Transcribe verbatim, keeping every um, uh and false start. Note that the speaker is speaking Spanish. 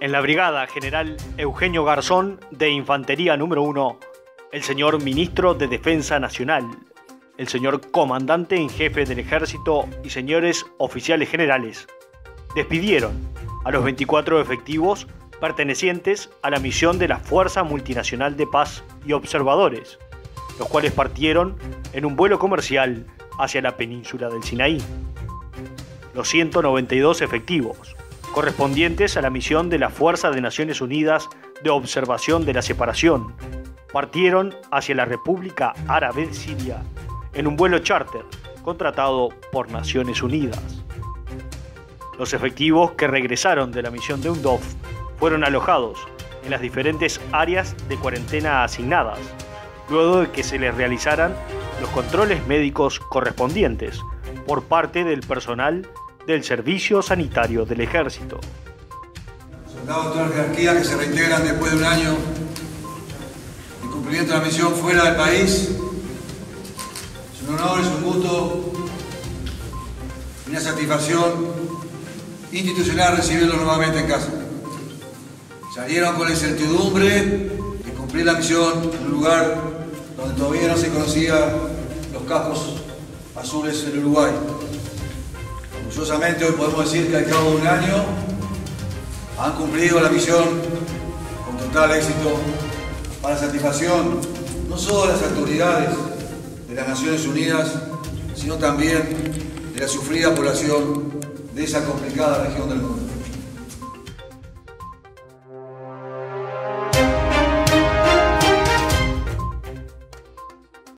En la Brigada General Eugenio Garzón de Infantería número uno, el señor Ministro de Defensa Nacional, el señor Comandante en Jefe del Ejército y señores oficiales generales despidieron a los veinticuatro efectivos pertenecientes a la misión de la Fuerza Multinacional de Paz y Observadores, los cuales partieron en un vuelo comercial hacia la península del Sinaí. Los ciento noventa y dos efectivos correspondientes a la misión de la Fuerza de Naciones Unidas de Observación de la Separación partieron hacia la República Árabe de Siria en un vuelo charter contratado por Naciones Unidas. Los efectivos que regresaron de la misión de U N D O F fueron alojados en las diferentes áreas de cuarentena asignadas, luego de que se les realizaran los controles médicos correspondientes por parte del personal del Servicio Sanitario del Ejército. Soldados de toda jerarquía que se reintegran después de un año de cumplimiento de la misión fuera del país. Es un honor, es un gusto y una satisfacción institucional recibirlos nuevamente en casa. Salieron con la incertidumbre de cumplir la misión en un lugar donde todavía no se conocían los cascos azules en Uruguay. Orgullosamente hoy podemos decir que al cabo de un año han cumplido la misión con total éxito para satisfacción no solo de las autoridades de las Naciones Unidas, sino también de la sufrida población de esa complicada región del mundo.